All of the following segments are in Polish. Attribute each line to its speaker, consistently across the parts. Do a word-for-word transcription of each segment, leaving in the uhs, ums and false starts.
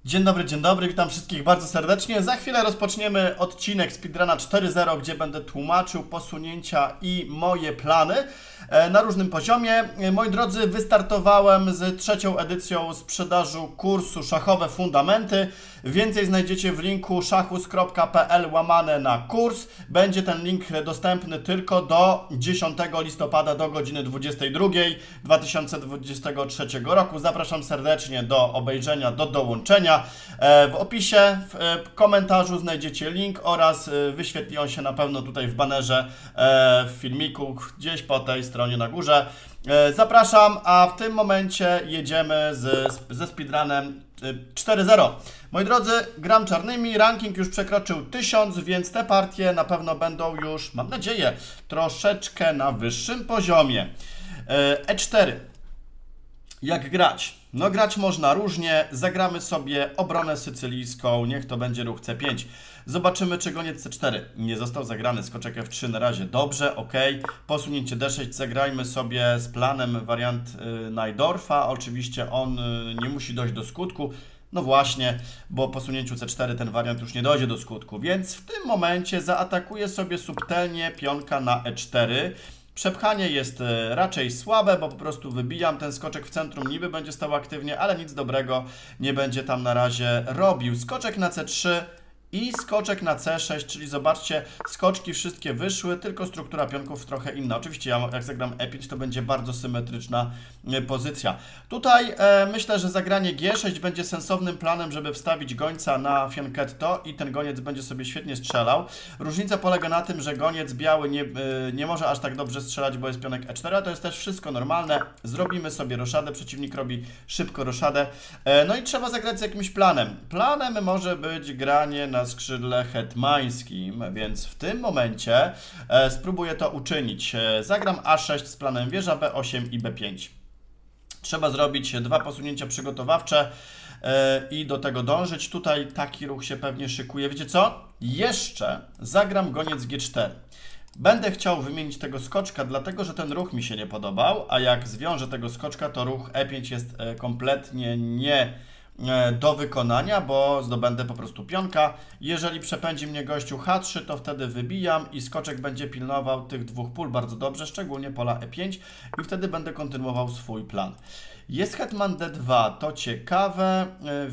Speaker 1: Dzień dobry, dzień dobry, witam wszystkich bardzo serdecznie. Za chwilę rozpoczniemy odcinek Speedruna cztery zero, gdzie będę tłumaczył posunięcia i moje plany na różnym poziomie. Moi drodzy, wystartowałem z trzecią edycją sprzedażu kursu Szachowe Fundamenty. Więcej znajdziecie w linku szachus kropka p l łamane na kurs. Będzie ten link dostępny tylko do dziesiątego listopada do godziny dwudziestej drugiej dwa tysiące dwudziestego trzeciego roku. Zapraszam serdecznie do obejrzenia, do dołączenia. W opisie, w komentarzu znajdziecie link oraz wyświetli on się na pewno tutaj w banerze w filmiku, gdzieś po tej stronie na górze. Zapraszam, a w tym momencie jedziemy z, ze speedrunem cztery zero. Moi drodzy, gram czarnymi, ranking już przekroczył tysiąc, więc te partie na pewno będą już, mam nadzieję, troszeczkę na wyższym poziomie. E cztery. Jak grać? No grać można różnie, zagramy sobie obronę sycylijską, niech to będzie ruch c pięć. Zobaczymy, czy goniec c cztery nie został zagrany, skoczek f trzy na razie dobrze, ok. Posunięcie d sześć, zagrajmy sobie z planem wariant y, Najdorfa, oczywiście on y, nie musi dojść do skutku. No właśnie, bo po posunięciu c cztery ten wariant już nie dojdzie do skutku, więc w tym momencie zaatakuję sobie subtelnie pionka na e cztery. Przepchanie jest raczej słabe, bo po prostu wybijam ten skoczek w centrum, niby będzie stał aktywnie, ale nic dobrego nie będzie tam na razie robił. Skoczek na c trzy i skoczek na c sześć, czyli zobaczcie, skoczki wszystkie wyszły, tylko struktura pionków trochę inna. Oczywiście ja, jak zagram e pięć, to będzie bardzo symetryczna pozycja. Tutaj e, myślę, że zagranie g sześć będzie sensownym planem, żeby wstawić gońca na fianchetto i ten goniec będzie sobie świetnie strzelał. Różnica polega na tym, że goniec biały nie, e, nie może aż tak dobrze strzelać, bo jest pionek e cztery, a to jest też wszystko normalne. Zrobimy sobie roszadę, przeciwnik robi szybko roszadę. E, no i trzeba zagrać z jakimś planem. Planem może być granie na na skrzydle hetmańskim, więc w tym momencie e, spróbuję to uczynić. E, zagram a sześć z planem wieża, b osiem i b pięć. Trzeba zrobić dwa posunięcia przygotowawcze e, i do tego dążyć. Tutaj taki ruch się pewnie szykuje. Wiecie co? Jeszcze zagram goniec g cztery. Będę chciał wymienić tego skoczka, dlatego że ten ruch mi się nie podobał, a jak zwiążę tego skoczka, to ruch e pięć jest e, kompletnie nie do wykonania, bo zdobędę po prostu pionka. Jeżeli przepędzi mnie gościu h trzy, to wtedy wybijam i skoczek będzie pilnował tych dwóch pól bardzo dobrze, szczególnie pola e pięć i wtedy będę kontynuował swój plan. Jest hetman d dwa, to ciekawe,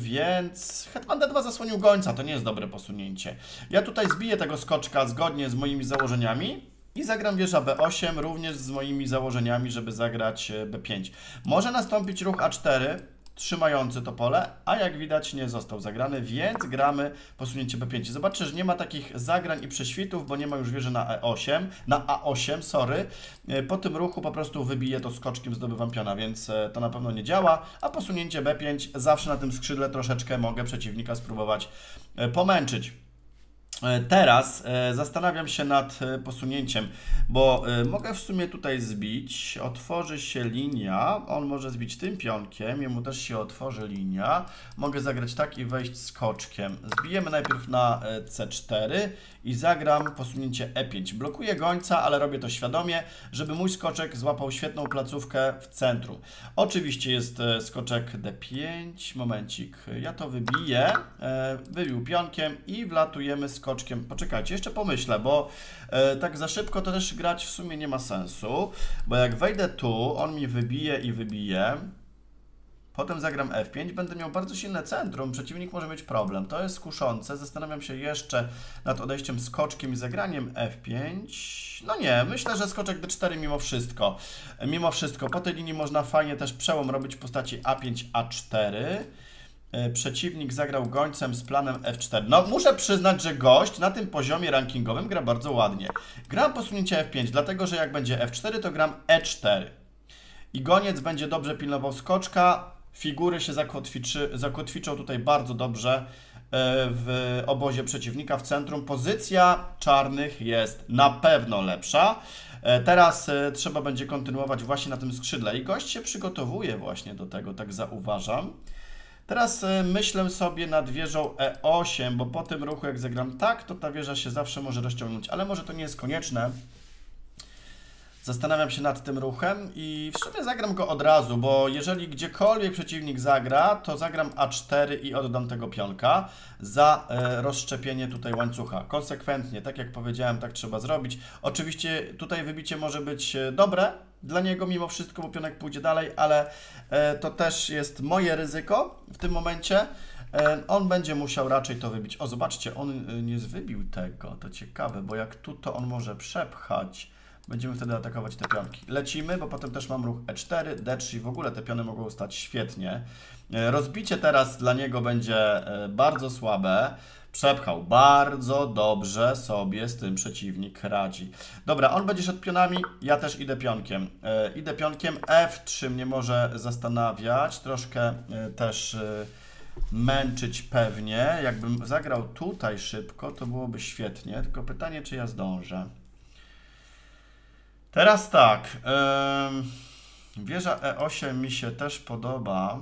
Speaker 1: więc hetman d dwa zasłonił gońca, to nie jest dobre posunięcie. Ja tutaj zbiję tego skoczka zgodnie z moimi założeniami i zagram wieża b osiem, również z moimi założeniami, żeby zagrać b pięć. Może nastąpić ruch a cztery, trzymający to pole, a jak widać nie został zagrany, więc gramy posunięcie b pięć. Zobaczcie, że nie ma takich zagrań i prześwitów, bo nie ma już wieży na e osiem, na a osiem, sorry. Po tym ruchu po prostu wybiję to skoczkiem, zdobywam piona, więc to na pewno nie działa, a posunięcie b pięć zawsze na tym skrzydle troszeczkę mogę przeciwnika spróbować pomęczyć. Teraz zastanawiam się nad posunięciem, bo mogę w sumie tutaj zbić, otworzy się linia, on może zbić tym pionkiem, jemu też się otworzy linia, mogę zagrać tak i wejść skoczkiem. Zbijemy najpierw na c cztery i zagram posunięcie e pięć. Blokuję gońca, ale robię to świadomie, żeby mój skoczek złapał świetną placówkę w centrum. Oczywiście jest skoczek d pięć, momencik, ja to wybiję, wybił pionkiem i wlatujemy skoczkiem. Skoczkiem. Poczekajcie, jeszcze pomyślę, bo e, tak za szybko to też grać w sumie nie ma sensu, bo jak wejdę tu, on mi wybije i wybije, potem zagram f pięć, będę miał bardzo silne centrum, przeciwnik może mieć problem, to jest kuszące, zastanawiam się jeszcze nad odejściem skoczkiem i zagraniem f pięć, no nie, myślę, że skoczek d cztery mimo wszystko, mimo wszystko, po tej linii można fajnie też przełom robić w postaci a pięć, a cztery, przeciwnik zagrał gońcem z planem f cztery. No muszę przyznać, że gość na tym poziomie rankingowym gra bardzo ładnie. Gram posunięcie f pięć, dlatego że jak będzie f cztery, to gram e cztery. I goniec będzie dobrze pilnował skoczka, figury się zakotwiczy, zakotwiczą tutaj bardzo dobrze w obozie przeciwnika w centrum. Pozycja czarnych jest na pewno lepsza. Teraz trzeba będzie kontynuować właśnie na tym skrzydle i gość się przygotowuje właśnie do tego, tak zauważam. Teraz myślę sobie nad wieżą e osiem, bo po tym ruchu jak zagram tak, to ta wieża się zawsze może rozciągnąć, ale może to nie jest konieczne. Zastanawiam się nad tym ruchem i w sumie zagram go od razu, bo jeżeli gdziekolwiek przeciwnik zagra, to zagram A cztery i oddam tego pionka za e, rozszczepienie tutaj łańcucha. Konsekwentnie, tak jak powiedziałem, tak trzeba zrobić. Oczywiście tutaj wybicie może być dobre dla niego mimo wszystko, bo pionek pójdzie dalej, ale e, to też jest moje ryzyko w tym momencie. E, on będzie musiał raczej to wybić. O, zobaczcie, on e, nie wybił tego, to ciekawe, bo jak tu, to on może przepchać. Będziemy wtedy atakować te pionki. Lecimy, bo potem też mam ruch E cztery, D trzy i w ogóle te piony mogą stać świetnie. Rozbicie teraz dla niego będzie bardzo słabe. Przepchał. Bardzo dobrze sobie z tym przeciwnik radzi. Dobra, on będzie szedł pionami, ja też idę pionkiem. E, idę pionkiem, F trzy mnie może zastanawiać, troszkę e, też e, męczyć pewnie. Jakbym zagrał tutaj szybko, to byłoby świetnie, tylko pytanie, czy ja zdążę. Teraz tak, yy, wieża E osiem mi się też podoba.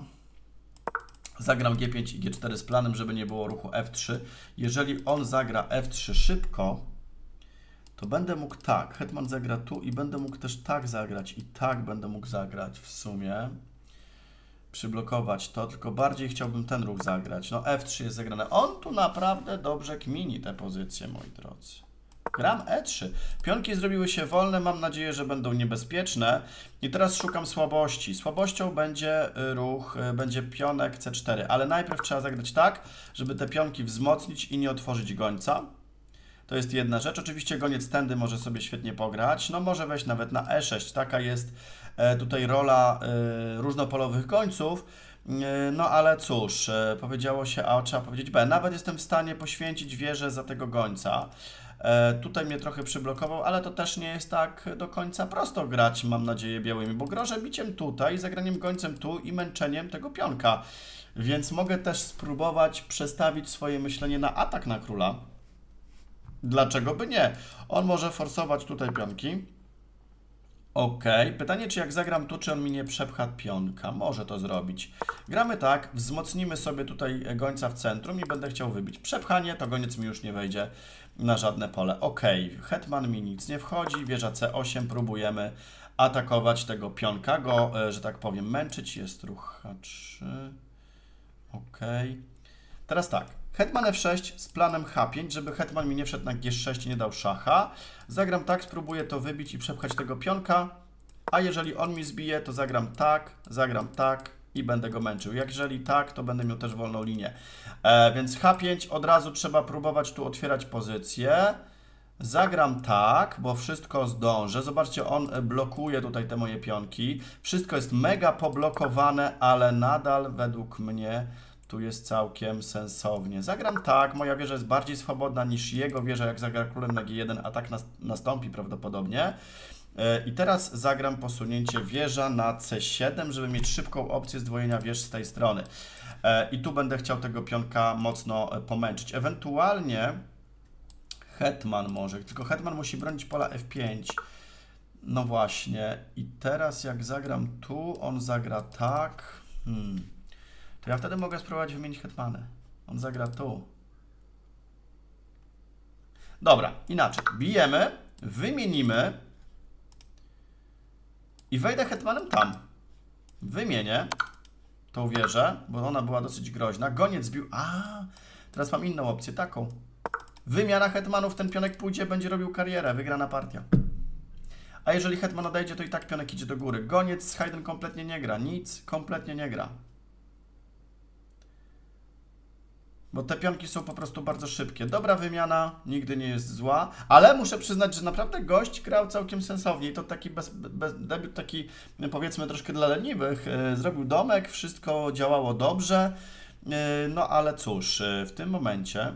Speaker 1: Zagram G pięć i G cztery z planem, żeby nie było ruchu F trzy. Jeżeli on zagra F trzy szybko, to będę mógł tak, hetman zagra tu i będę mógł też tak zagrać i tak będę mógł zagrać w sumie. Przyblokować to, tylko bardziej chciałbym ten ruch zagrać. No F trzy jest zagrane. On tu naprawdę dobrze kmini te pozycje, moi drodzy. Gram E trzy. Pionki zrobiły się wolne, mam nadzieję, że będą niebezpieczne. I teraz szukam słabości. Słabością będzie ruch, będzie pionek C cztery, ale najpierw trzeba zagrać tak, żeby te pionki wzmocnić i nie otworzyć gońca. To jest jedna rzecz. Oczywiście goniec tędy może sobie świetnie pograć. No może wejść nawet na E sześć. Taka jest tutaj rola różnopolowych gońców. No ale cóż, powiedziało się A, trzeba powiedzieć B. Nawet jestem w stanie poświęcić wieżę za tego gońca. E, tutaj mnie trochę przyblokował, ale to też nie jest tak do końca prosto grać, mam nadzieję, białymi, bo grożę biciem tutaj, zagraniem gońcem tu i męczeniem tego pionka. Więc mogę też spróbować przestawić swoje myślenie na atak na króla. Dlaczego by nie? On może forsować tutaj pionki. Ok, pytanie, czy jak zagram tu, czy on mi nie przepcha pionka? Może to zrobić. Gramy tak, wzmocnimy sobie tutaj gońca w centrum i będę chciał wybić. Przepchanie, to goniec mi już nie wejdzie na żadne pole. Ok, hetman mi nic nie wchodzi, wieża C osiem, próbujemy atakować tego pionka, go, że tak powiem, męczyć. Jest ruch H trzy. Ok. Teraz tak, hetman F sześć z planem H pięć, żeby hetman mi nie wszedł na G sześć i nie dał szacha. Zagram tak, spróbuję to wybić i przepchać tego pionka, a jeżeli on mi zbije, to zagram tak, zagram tak i będę go męczył. Jeżeli tak, to będę miał też wolną linię. E, więc H pięć od razu trzeba próbować tu otwierać pozycję. Zagram tak, bo wszystko zdążę. Zobaczcie, on blokuje tutaj te moje pionki. Wszystko jest mega poblokowane, ale nadal według mnie tu jest całkiem sensownie. Zagram tak, moja wieża jest bardziej swobodna niż jego wieża, jak zagra królem na G jeden, a tak nas nastąpi prawdopodobnie. I teraz zagram posunięcie wieża na C siedem, żeby mieć szybką opcję zdwojenia wież z tej strony. I tu będę chciał tego pionka mocno pomęczyć. Ewentualnie hetman może, tylko hetman musi bronić pola F pięć. No właśnie. I teraz jak zagram tu, on zagra tak. Hmm. To ja wtedy mogę spróbować wymienić hetmanę. On zagra tu. Dobra, inaczej. Bijemy, wymienimy i wejdę hetmanem tam. Wymienię tą wieżę, bo ona była dosyć groźna. Goniec zbił. A, teraz mam inną opcję, taką. Wymiana hetmanów, ten pionek pójdzie, będzie robił karierę, wygrana partia. A jeżeli hetman odejdzie, to i tak pionek idzie do góry. Goniec z Hayden kompletnie nie gra, nic kompletnie nie gra. Bo te pionki są po prostu bardzo szybkie. Dobra wymiana, nigdy nie jest zła, ale muszę przyznać, że naprawdę gość grał całkiem sensownie. I to taki bez, bez, debiut taki, powiedzmy, troszkę dla leniwych. Zrobił domek, wszystko działało dobrze. No ale cóż, w tym momencie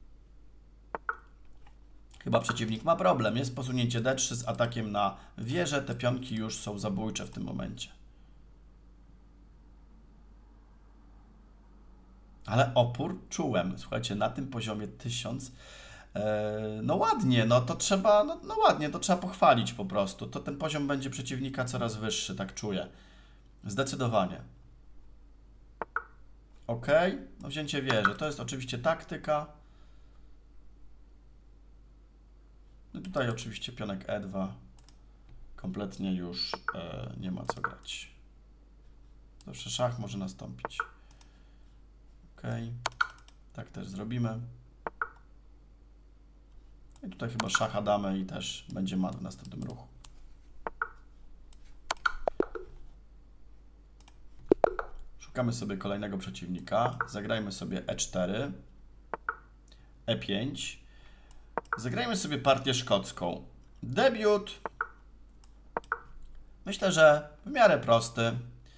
Speaker 1: chyba przeciwnik ma problem. Jest posunięcie D trzy z atakiem na wieżę. Te pionki już są zabójcze w tym momencie. Ale opór czułem. Słuchajcie, na tym poziomie tysiąc. E, no ładnie, no to trzeba, no, no ładnie, to trzeba pochwalić po prostu. To ten poziom będzie przeciwnika coraz wyższy, tak czuję. Zdecydowanie. Ok, no wzięcie wieży. To jest oczywiście taktyka. No tutaj oczywiście pionek E dwa kompletnie już e, nie ma co grać. Zawsze szach może nastąpić. Ok, tak też zrobimy. I tutaj chyba szacha damy i też będzie mat w następnym ruchu. Szukamy sobie kolejnego przeciwnika. Zagrajmy sobie e cztery, e pięć. Zagrajmy sobie partię szkocką. Debiut. Myślę, że w miarę prosty.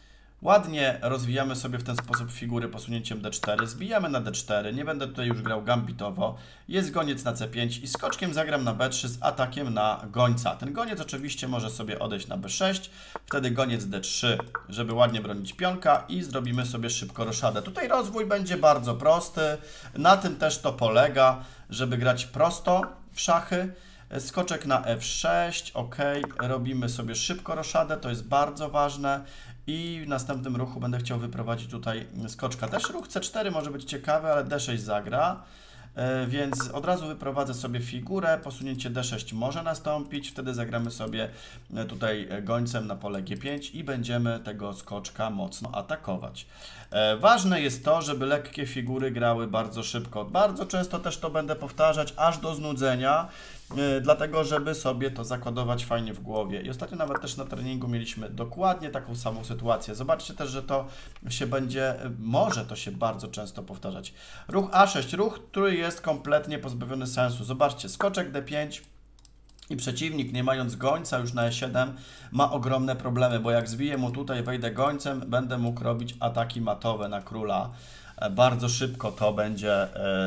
Speaker 1: Ładnie rozwijamy sobie w ten sposób figury posunięciem d cztery. Zbijamy na d cztery. Nie będę tutaj już grał gambitowo. Jest goniec na c pięć i skoczkiem zagram na b trzy z atakiem na gońca. Ten goniec oczywiście może sobie odejść na b sześć. Wtedy goniec d trzy, żeby ładnie bronić pionka i zrobimy sobie szybko roszadę. Tutaj rozwój będzie bardzo prosty. Na tym też to polega, żeby grać prosto w szachy. Skoczek na f sześć, ok, robimy sobie szybko roszadę, to jest bardzo ważne i w następnym ruchu będę chciał wyprowadzić tutaj skoczka. Też ruch c cztery może być ciekawy, ale d sześć zagra, więc od razu wyprowadzę sobie figurę, posunięcie d sześć może nastąpić, wtedy zagramy sobie tutaj gońcem na pole g pięć i będziemy tego skoczka mocno atakować. Ważne jest to, żeby lekkie figury grały bardzo szybko. Bardzo często też to będę powtarzać aż do znudzenia, dlatego żeby sobie to zakodować fajnie w głowie. I ostatnio nawet też na treningu mieliśmy dokładnie taką samą sytuację. Zobaczcie też, że to się będzie, może to się bardzo często powtarzać. Ruch a sześć, ruch, który jest kompletnie pozbawiony sensu. Zobaczcie, skoczek d pięć. I przeciwnik, nie mając gońca już na e siedem, ma ogromne problemy, bo jak zbiję mu tutaj, wejdę gońcem, będę mógł robić ataki matowe na króla. Bardzo szybko to będzie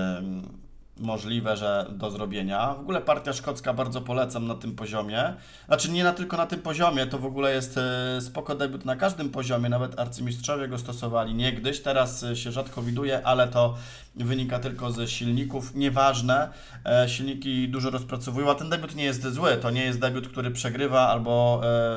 Speaker 1: yy, możliwe, że do zrobienia. W ogóle partia szkocka bardzo polecam na tym poziomie. Znaczy nie na, tylko na tym poziomie, to w ogóle jest yy, spoko debiut na każdym poziomie, nawet arcymistrzowie go stosowali niegdyś, teraz yy, się rzadko widuje, ale to wynika tylko ze silników, nieważne, e, silniki dużo rozpracowują, a ten debiut nie jest zły, to nie jest debiut, który przegrywa albo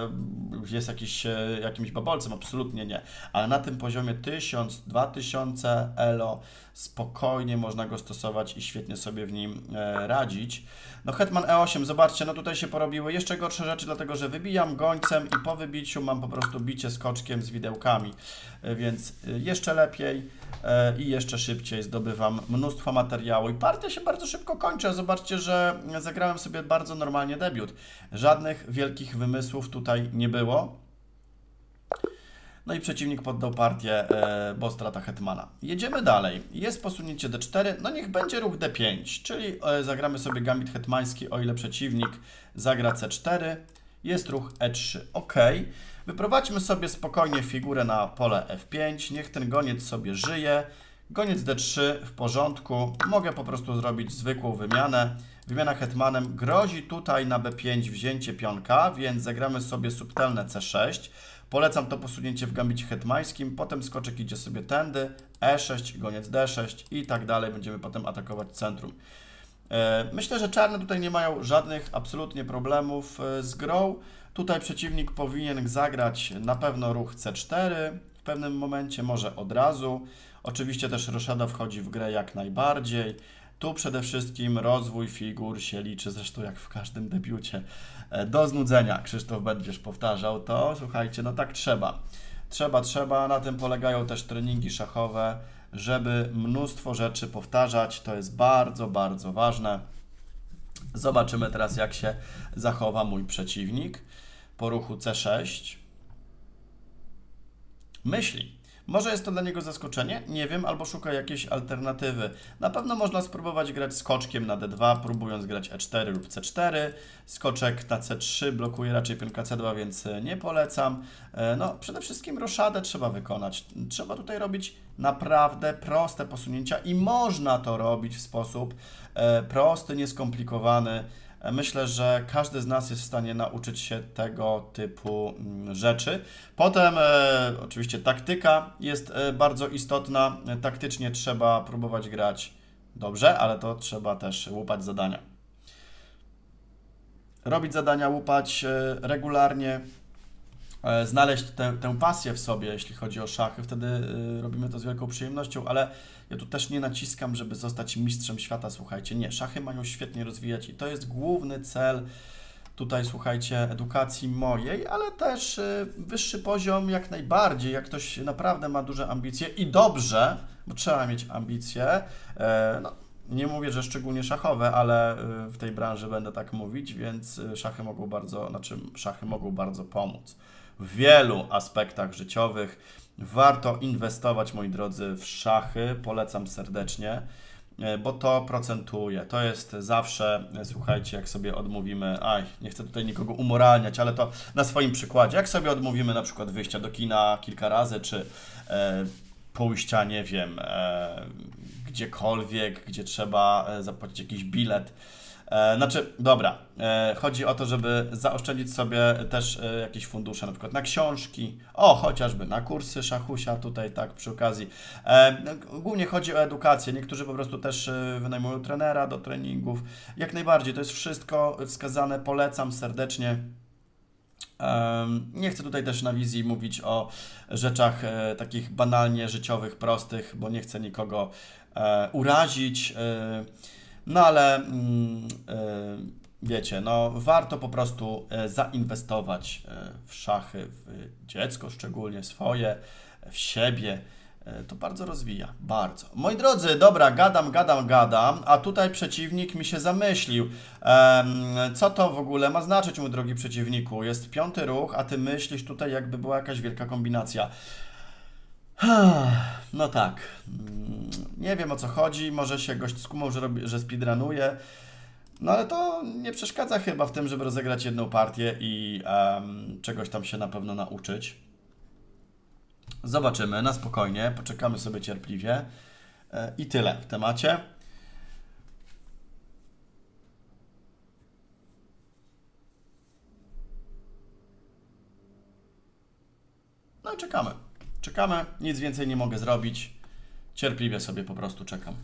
Speaker 1: e, jest jakiś, e, jakimś babolcem, absolutnie nie, ale na tym poziomie tysiąc, dwa tysiące elo spokojnie można go stosować i świetnie sobie w nim e, radzić. No hetman e osiem, zobaczcie, no tutaj się porobiły jeszcze gorsze rzeczy, dlatego że wybijam gońcem i po wybiciu mam po prostu bicie skoczkiem z widełkami, e, więc jeszcze lepiej e, i jeszcze szybciej zdobywam mnóstwo materiału i partia się bardzo szybko kończy. Zobaczcie, że zagrałem sobie bardzo normalnie debiut. Żadnych wielkich wymysłów tutaj nie było. No i przeciwnik poddał partię, e, bo strata hetmana. Jedziemy dalej. Jest posunięcie d cztery, no niech będzie ruch d pięć, czyli e, zagramy sobie gambit hetmański, o ile przeciwnik zagra c cztery. Jest ruch e trzy, ok. Wyprowadźmy sobie spokojnie figurę na pole f pięć, niech ten goniec sobie żyje. Goniec d trzy w porządku, mogę po prostu zrobić zwykłą wymianę. Wymiana hetmanem grozi tutaj na b pięć wzięcie pionka, więc zagramy sobie subtelne c sześć. Polecam to posunięcie w gambicie hetmańskim, potem skoczek idzie sobie tędy, e sześć, goniec d sześć i tak dalej. Będziemy potem atakować centrum. Myślę, że czarne tutaj nie mają żadnych absolutnie problemów z grą. Tutaj przeciwnik powinien zagrać na pewno ruch c cztery w pewnym momencie, może od razu. Oczywiście też roszada wchodzi w grę jak najbardziej. Tu przede wszystkim rozwój figur się liczy, zresztą jak w każdym debiucie. Do znudzenia, Krzysztof, będziesz powtarzał to. Słuchajcie, no tak trzeba. Trzeba, trzeba. Na tym polegają też treningi szachowe, żeby mnóstwo rzeczy powtarzać. To jest bardzo, bardzo ważne. Zobaczymy teraz, jak się zachowa mój przeciwnik. Po ruchu c sześć. Myśli. Może jest to dla niego zaskoczenie? Nie wiem, albo szuka jakiejś alternatywy. Na pewno można spróbować grać skoczkiem na d dwa, próbując grać e cztery lub c cztery. Skoczek na c trzy blokuje raczej pionka c dwa, więc nie polecam. No, przede wszystkim roszadę trzeba wykonać. Trzeba tutaj robić naprawdę proste posunięcia i można to robić w sposób prosty, nieskomplikowany. Myślę, że każdy z nas jest w stanie nauczyć się tego typu rzeczy. Potem e, oczywiście taktyka jest e, bardzo istotna. Taktycznie trzeba próbować grać dobrze, ale to trzeba też łupać zadania. Robić zadania, łupać e, regularnie, e, znaleźć tę, tę pasję w sobie, jeśli chodzi o szachy. Wtedy e, robimy to z wielką przyjemnością, ale ja tu też nie naciskam, żeby zostać mistrzem świata, słuchajcie. Nie, szachy mają świetnie rozwijać i to jest główny cel tutaj, słuchajcie, edukacji mojej, ale też wyższy poziom jak najbardziej, jak ktoś naprawdę ma duże ambicje i dobrze, bo trzeba mieć ambicje, no, nie mówię, że szczególnie szachowe, ale w tej branży będę tak mówić, więc szachy mogą bardzo, znaczy szachy mogą bardzo pomóc w wielu aspektach życiowych. Warto inwestować, moi drodzy, w szachy, polecam serdecznie, bo to procentuje. To jest zawsze, słuchajcie, jak sobie odmówimy, aj, nie chcę tutaj nikogo umoralniać, ale to na swoim przykładzie, jak sobie odmówimy na przykład wyjścia do kina kilka razy, czy e, pójścia, nie wiem, e, gdziekolwiek, gdzie trzeba zapłacić jakiś bilet. E, znaczy, dobra, e, chodzi o to, żeby zaoszczędzić sobie też e, jakieś fundusze, na przykład na książki, o, chociażby na kursy szachusia tutaj, tak, przy okazji. E, głównie chodzi o edukację, niektórzy po prostu też e, wynajmują trenera do treningów, jak najbardziej, to jest wszystko wskazane, polecam serdecznie. E, nie chcę tutaj też na wizji mówić o rzeczach e, takich banalnie życiowych, prostych, bo nie chcę nikogo e, urazić, e, no ale mm, y, wiecie, no warto po prostu y, zainwestować y, w szachy, w dziecko szczególnie swoje, w siebie. Y, to bardzo rozwija, bardzo. Moi drodzy, dobra, gadam, gadam, gadam, a tutaj przeciwnik mi się zamyślił. E, co to w ogóle ma znaczyć, mój drogi przeciwniku? Jest piąty ruch, a ty myślisz tutaj, jakby była jakaś wielka kombinacja. No tak, nie wiem o co chodzi, może się gość skumał, że, robi, że speedrunuje, no ale to nie przeszkadza chyba w tym, żeby rozegrać jedną partię i um, czegoś tam się na pewno nauczyć. Zobaczymy, na spokojnie, poczekamy sobie cierpliwie i tyle w temacie. No i czekamy. Czekamy, nic więcej nie mogę zrobić. Cierpliwie sobie po prostu czekam.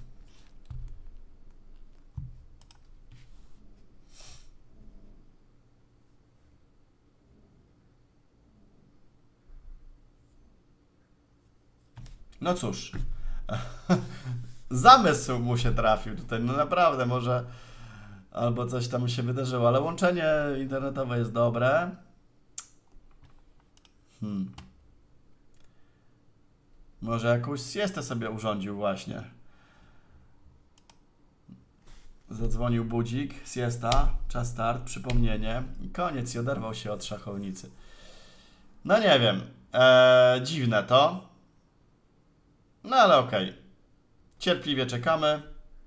Speaker 1: No cóż, zamysł mu się trafił tutaj, no naprawdę, może albo coś tam się wydarzyło, ale łączenie internetowe jest dobre. Hmm. Może jakąś siestę sobie urządził właśnie. Zadzwonił budzik, siesta, czas start, przypomnienie i koniec i oderwał się od szachownicy. No nie wiem, eee, dziwne to. No ale okej. Okay. Cierpliwie czekamy.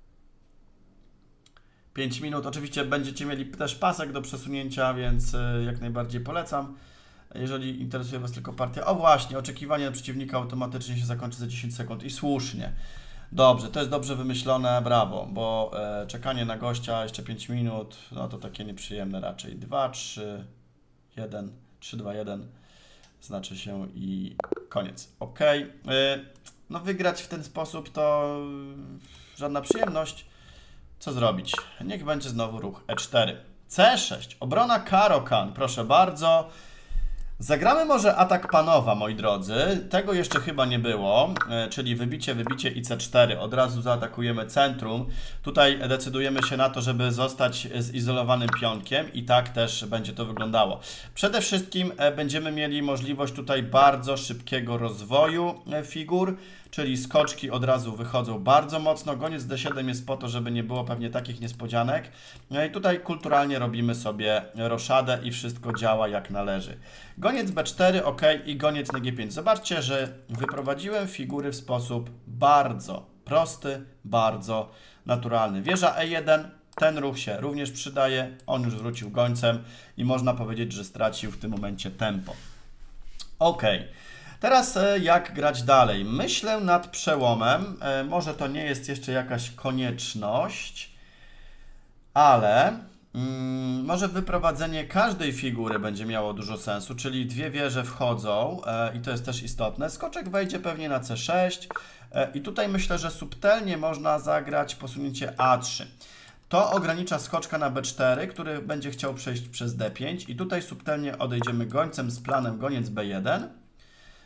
Speaker 1: pięć minut. Oczywiście będziecie mieli też pasek do przesunięcia, więc jak najbardziej polecam. Jeżeli interesuje Was tylko partia. O właśnie, oczekiwanie na przeciwnika automatycznie się zakończy za dziesięć sekund i słusznie. Dobrze, to jest dobrze wymyślone, brawo, bo e, czekanie na gościa jeszcze pięć minut, no to takie nieprzyjemne raczej. dwa, trzy, jeden, trzy, dwa, jeden znaczy się i koniec. Ok. E, no wygrać w ten sposób to żadna przyjemność. Co zrobić? Niech będzie znowu ruch e cztery. C sześć, obrona Caro-Kann, proszę bardzo. Zagramy może atak panowa, moi drodzy. Tego jeszcze chyba nie było, czyli wybicie, wybicie i C cztery. Od razu zaatakujemy centrum. Tutaj decydujemy się na to, żeby zostać zizolowanym pionkiem i tak też będzie to wyglądało. Przede wszystkim będziemy mieli możliwość tutaj bardzo szybkiego rozwoju figur, czyli skoczki od razu wychodzą bardzo mocno. Goniec D siedem jest po to, żeby nie było pewnie takich niespodzianek. No i tutaj kulturalnie robimy sobie roszadę i wszystko działa jak należy. Goniec B cztery, ok, i goniec na G pięć. Zobaczcie, że wyprowadziłem figury w sposób bardzo prosty, bardzo naturalny. Wieża E jeden, ten ruch się również przydaje. On już wrócił gońcem i można powiedzieć, że stracił w tym momencie tempo. Ok. Teraz jak grać dalej? Myślę nad przełomem. Może to nie jest jeszcze jakaś konieczność, ale mm, może wyprowadzenie każdej figury będzie miało dużo sensu, czyli dwie wieże wchodzą e, i to jest też istotne. Skoczek wejdzie pewnie na C sześć e, i tutaj myślę, że subtelnie można zagrać posunięcie A trzy. To ogranicza skoczka na B cztery, który będzie chciał przejść przez D pięć i tutaj subtelnie odejdziemy gońcem z planem goniec B jeden.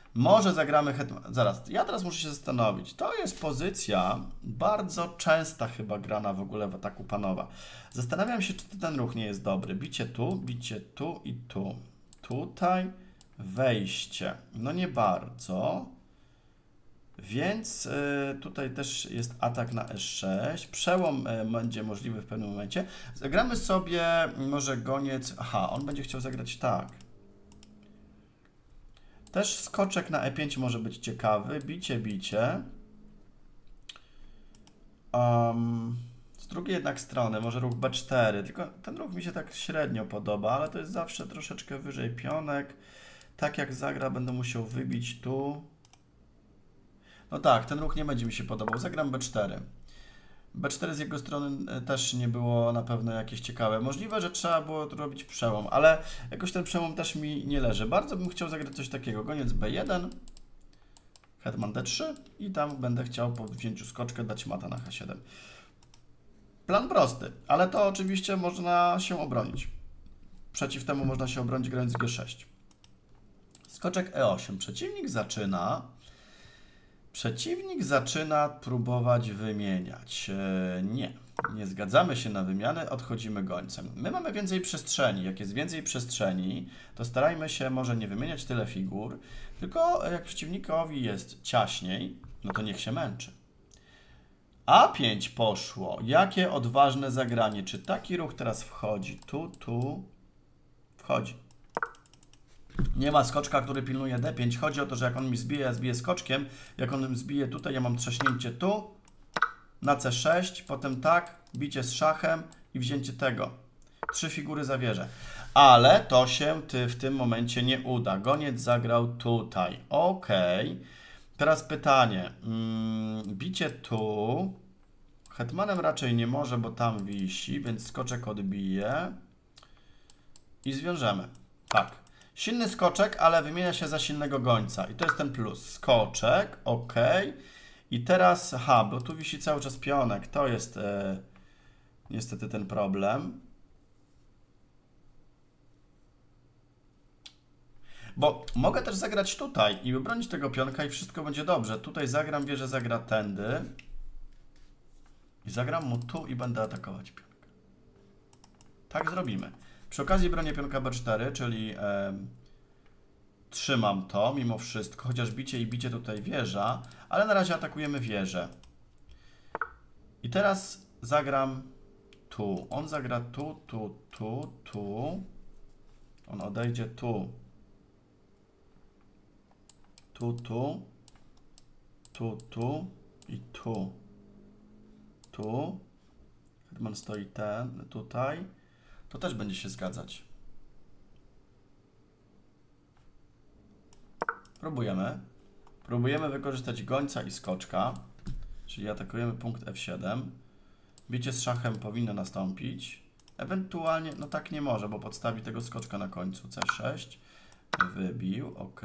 Speaker 1: Może zagramy hetman... Zaraz, ja teraz muszę się zastanowić. To jest pozycja bardzo częsta chyba grana w ogóle w ataku panowa. Zastanawiam się, czy ten ruch nie jest dobry. Bicie tu, bicie tu i tu. Tutaj wejście. No nie bardzo. Więc y, tutaj też jest atak na e sześć. Przełom y, będzie możliwy w pewnym momencie. Zagramy sobie może goniec... Aha, on będzie chciał zagrać tak. Też skoczek na e pięć może być ciekawy. Bicie, bicie. Um, z drugiej jednak strony może ruch be cztery. Tylko ten ruch mi się tak średnio podoba, ale to jest zawsze troszeczkę wyżej pionek. Tak jak zagra, będę musiał wybić tu. No tak, ten ruch nie będzie mi się podobał. Zagram be cztery. be cztery z jego strony też nie było na pewno jakieś ciekawe. Możliwe, że trzeba było tu robić przełom, ale jakoś ten przełom też mi nie leży. Bardzo bym chciał zagrać coś takiego. Goniec be jeden, hetman de trzy i tam będę chciał po wzięciu skoczkę dać mata na ha siedem. Plan prosty, ale to oczywiście można się obronić. Przeciw temu można się obronić grając ge sześć. Skoczek e osiem. Przeciwnik zaczyna... Przeciwnik zaczyna próbować wymieniać. E, nie, nie zgadzamy się na wymianę, odchodzimy gońcem. My mamy więcej przestrzeni. Jak jest więcej przestrzeni, to starajmy się może nie wymieniać tyle figur, tylko jak przeciwnikowi jest ciaśniej, no to niech się męczy. a pięć poszło. Jakie odważne zagranie. Czy taki ruch teraz wchodzi? Tu, tu. Wchodzi. Nie ma skoczka, który pilnuje de pięć. Chodzi o to, że jak on mi zbije, ja zbiję skoczkiem. Jak on mi zbije tutaj, ja mam trzaśnięcie tu. Na ce sześć, potem tak, bicie z szachem i wzięcie tego. Trzy figury zawierzę. Ale to się ty w tym momencie nie uda. Goniec zagrał tutaj. Ok. Teraz pytanie. Hmm, bicie tu. Hetmanem raczej nie może, bo tam wisi, więc skoczek odbije. I zwiążemy. Tak. Silny skoczek, ale wymienia się za silnego gońca. I to jest ten plus. Skoczek, ok. I teraz, aha, bo tu wisi cały czas pionek. To jest e, niestety ten problem. Bo mogę też zagrać tutaj i wybronić tego pionka i wszystko będzie dobrze. Tutaj zagram, wieżę zagra tędy. I zagram mu tu i będę atakować pionka. Tak zrobimy. Przy okazji bronię pionka be cztery, czyli e, trzymam to mimo wszystko, chociaż bicie i bicie tutaj wieża, ale na razie atakujemy wieżę. I teraz zagram tu. On zagra tu, tu, tu, tu. On odejdzie tu. Tu, tu. Tu, tu i tu. Tu. Hetman stoi ten, tutaj. To też będzie się zgadzać. Próbujemy. Próbujemy wykorzystać gońca i skoczka. Czyli atakujemy punkt F siedem. Bicie z szachem powinno nastąpić. Ewentualnie, no tak nie może, bo podstawi tego skoczka na końcu. C sześć. Wybił, ok.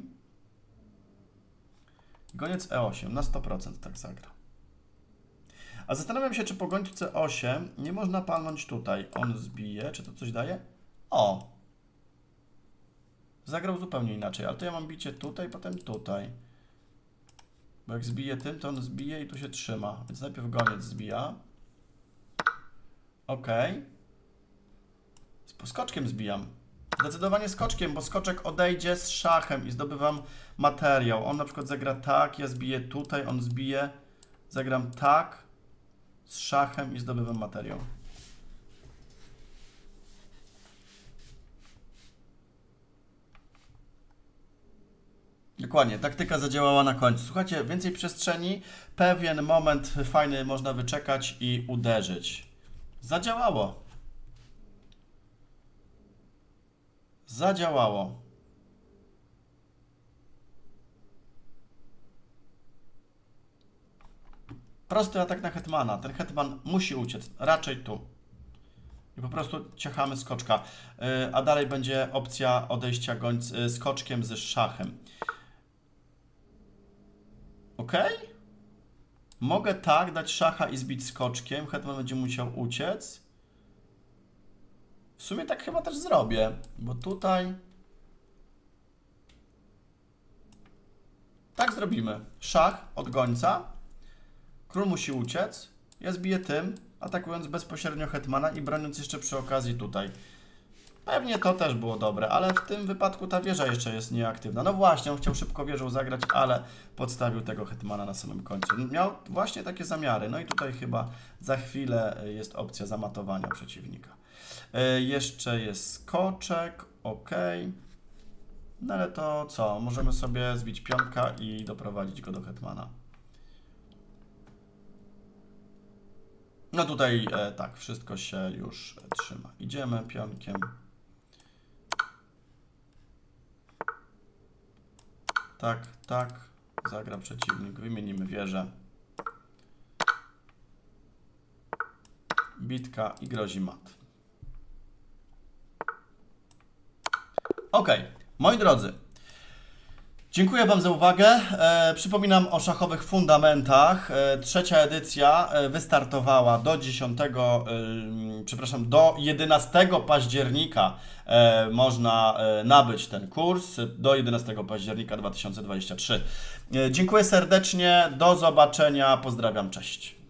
Speaker 1: Goniec E osiem, na sto procent tak zagra. A zastanawiam się, czy po gońcu C osiem nie można palnąć tutaj. On zbije, czy to coś daje? O! Zagrał zupełnie inaczej, ale to ja mam bicie tutaj, potem tutaj. Bo jak zbije tym, to on zbije i tu się trzyma. Więc najpierw goniec zbija. Ok. Z skoczkiem zbijam. Zdecydowanie skoczkiem, bo skoczek odejdzie z szachem i zdobywam materiał. On na przykład zagra tak, ja zbiję tutaj, on zbije. Zagram tak, z szachem i zdobywam materiał. Dokładnie, taktyka zadziałała na końcu. Słuchajcie, więcej przestrzeni, pewien moment fajny można wyczekać i uderzyć. Zadziałało. Zadziałało. Prosty atak na hetmana. Ten hetman musi uciec, raczej tu. I po prostu ciachamy skoczka. A dalej będzie opcja odejścia gońc skoczkiem ze szachem. Ok? Mogę tak dać szacha i zbić skoczkiem. Hetman będzie musiał uciec. W sumie tak chyba też zrobię, bo tutaj Tak zrobimy. Szach od gońca. Król musi uciec. Ja zbiję tym, atakując bezpośrednio hetmana i broniąc jeszcze przy okazji tutaj. Pewnie to też było dobre, ale w tym wypadku ta wieża jeszcze jest nieaktywna. No właśnie, on chciał szybko wieżą zagrać, ale podstawił tego hetmana na samym końcu. Miał właśnie takie zamiary. No i tutaj chyba za chwilę jest opcja zamatowania przeciwnika. Yy, jeszcze jest skoczek, ok. No ale to co? Możemy sobie zbić pionka i doprowadzić go do hetmana. No tutaj e, tak, wszystko się już trzyma. Idziemy pionkiem. Tak, tak. Zagra przeciwnik. Wymienimy wieżę. Bitka i grozi mat. Ok, moi drodzy. Dziękuję Wam za uwagę. E, przypominam o szachowych fundamentach. E, trzecia edycja e, wystartowała do dziesiątego, e, przepraszam, do jedenastego października e, można e, nabyć ten kurs, do jedenastego października dwa tysiące dwudziestego trzeciego. E, dziękuję serdecznie, do zobaczenia, pozdrawiam, cześć.